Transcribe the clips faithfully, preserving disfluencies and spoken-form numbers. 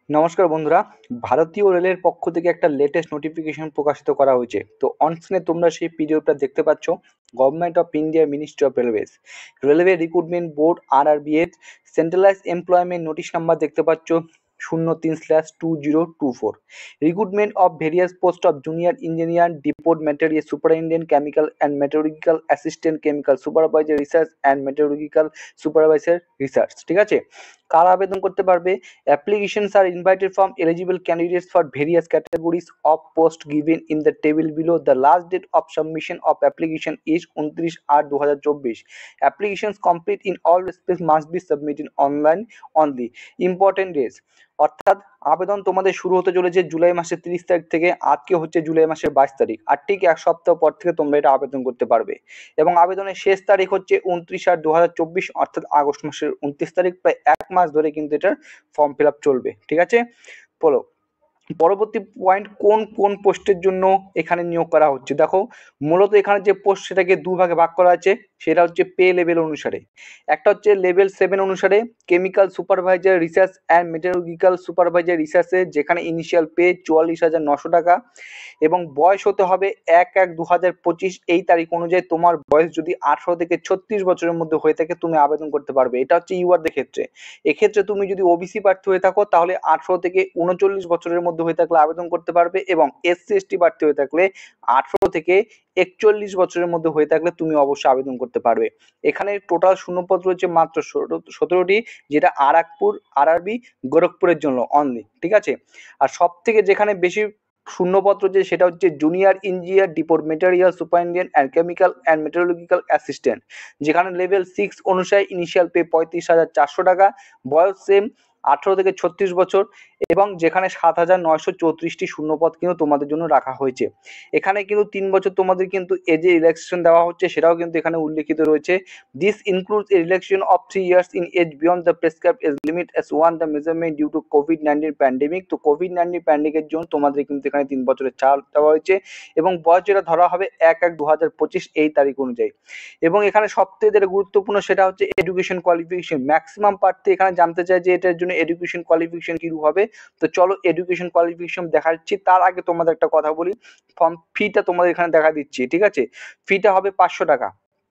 নমস্কার বন্ধুরা, ভারতীয় রেলের পক্ষ থেকে একটা লেটেস্ট নোটিফিকেশন প্রকাশিত করা হয়েছে। তো অন স্ক্রিনে তোমরা সেই পিডিএফটা দেখতে পাচ্ছ। Government of India, ministry of railways, railway recruitment board RRB এর সেন্ট্রালাইজ এমপ্লয়মেন্ট নোটিশ নাম্বার দেখতে পাচ্ছ শূন্য তিন slash two zero two four. Recruitment of various post of junior engineer, depot material superintendent, chemical and meteorological assistant, chemical supervisor research and meteorological supervisor research. ঠিক আছে, কারা আবেদন করতে পারবে? Applications are invited from eligible candidates for various categories of post given in the table below. The last date of submission of application is উনত্রিশ আট দু হাজার চব্বিশ. Applications complete in all respects must be submitted online only. Important days, অর্থাৎ আবেদন তোমাদের শুরু হতে চলেছে জুলাই মাসের তিরিশ তারিখ থেকে। আজকে হচ্ছে জুলাই মাসের বাইশ তারিখ, আর ঠিক এক সপ্তাহ পর থেকে তোমরা এটা আবেদন করতে পারবে। এবং আবেদনের শেষ তারিখ হচ্ছে উনত্রিশ আট দু হাজার চব্বিশ, অর্থাৎ আগস্ট মাসের উনত্রিশ তারিখ। প্রায় এক মাস ধরে কিন্তু এটার ফর্ম ফিল আপ চলবে। ঠিক আছে, বলো পরবর্তী পয়েন্ট, কোন কোন পোস্টের জন্য এখানে নিয়োগ করা হচ্ছে। দেখো, মূলত এখানে যে পোস্ট সেটাকে দুভাগে ভাগ করা আছে। সেটা হচ্ছে পে লেভেল অনুসারে। একটা হচ্ছে লেভেল সেভেন অনুসারে chemical supervisor research and meteorological supervisor রিসার্চে, যেখানে ইনিশিয়াল পে চুয়াল্লিশ হাজার নশো টাকা এবং বয়স হতে হবে এক এক দু হাজার পঁচিশ। এই তারিখ অনুযায়ী তোমার বয়স যদি আঠারো থেকে ছত্রিশ বছরের মধ্যে হয়ে থাকে তুমি আবেদন করতে পারবে। এটা হচ্ছে ইউআরদের ক্ষেত্রে। এক্ষেত্রে তুমি যদি ওবিসি প্রার্থী হয়ে থাকো তাহলে আঠারো থেকে উনচল্লিশ বছরের মধ্যে হয়ে থাকলে আবেদন করতে পারবে, এবং এসসি এসটি প্রার্থী হয়ে থাকলে আঠারো থেকে একচল্লিশ বছরের মধ্যে হয়ে থাকলে তুমি অবশ্যই আবেদন করতে পারবে। এখানে টোটাল শূন্যপদ রয়েছে মাত্র সতেরোটি, যেটা আরাকপুর আরআরবি গোরখপুরের জন্য অনলি। ঠিক আছে, আর সব থেকে যেখানে বেশি শূন্যপত্র যে সেটা হচ্ছে junior engineer, depot material superintendent and chemical and meteorological assistant, যেখানে লেভেল সিক্স অনুসারে ইনিশিয়াল পে পঁয়ত্রিশ হাজার চারশো টাকা, বয়স সেম আঠারো থেকে ছত্রিশ বছর, এবং যেখানে সাত হাজার নয়শো চৌত্রিশটি শূন্যপদ কিন্তু তোমাদের জন্য রাখা হয়েছে। এখানে কিন্তু তিন বছর তোমাদের কিন্তু এজে রিল্যাক্সেশন দেওয়া হচ্ছে, সেটাও কিন্তু এখানে উল্লেখিত রয়েছে। This includes a relaxation of three years in age beyond the prescribed age limit as one the measurement due to covid nineteen pandemic. তো কোভিড নাইন্টিন প্যান্ডেমিকের জন্য তোমাদের কিন্তু এখানে তিন বছরের ছাড় দেওয়া হয়েছে, এবং বয়স যেটা ধরা হবে এক এক দু হাজার পঁচিশ এই তারিখ অনুযায়ী। এবং এখানে সবথেকে যেটা গুরুত্বপূর্ণ সেটা হচ্ছে এডুকেশন কোয়ালিফিকেশন। ম্যাক্সিমাম প্রার্থী এখানে জানতে চায় যে এটার জন্য এডুকেশন কোয়ালিফিকেশন কি হবে। তো চলো এডুকেশন কোয়ালিফিকেশন দেখাচ্ছি। তার আগে তোমাদের একটা কথা বলি, ফর্ম ফিটা তোমাদের এখানে দেখা দিচ্ছি। ঠিক আছে, ফিটা হবে পাঁচশো টাকা।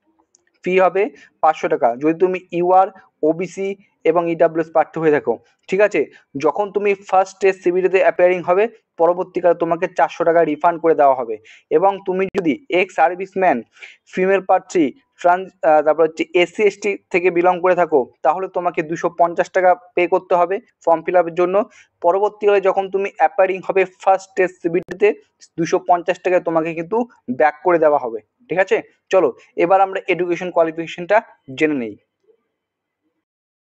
ফি হবে পাঁচশো টাকা যদি তুমি ইউআর, ওবিসি এবং ইডাব্লিউএস প্রার্থী হয়ে থাকো। ঠিক আছে, যখন তুমি ফার্স্ট টেস্ট সিবিটিতে অ্যাপিয়ারিং হবে পরবর্তীকালে তোমাকে চারশো টাকা রিফান্ড করে দেওয়া হবে। এবং তুমি যদি এক্স সার্ভিসম্যান, ফিমেল প্রার্থী, ট্রান্স তারপর হচ্ছে এসসি এসটি থেকে বিলং করে থাকো তাহলে তোমাকে দুশো পঞ্চাশ টাকা পে করতে হবে ফর্ম ফিল আপের জন্য। পরবর্তীকালে যখন তুমি অ্যাপিয়ারিং হবে ফার্স্ট টেস্ট সিবিটিতে দুশো পঞ্চাশ টাকায় তোমাকে কিন্তু ব্যাক করে দেওয়া হবে। ঠিক আছে, চলো এবার আমরা এডুকেশন কোয়ালিফিকেশনটা জেনে নেই।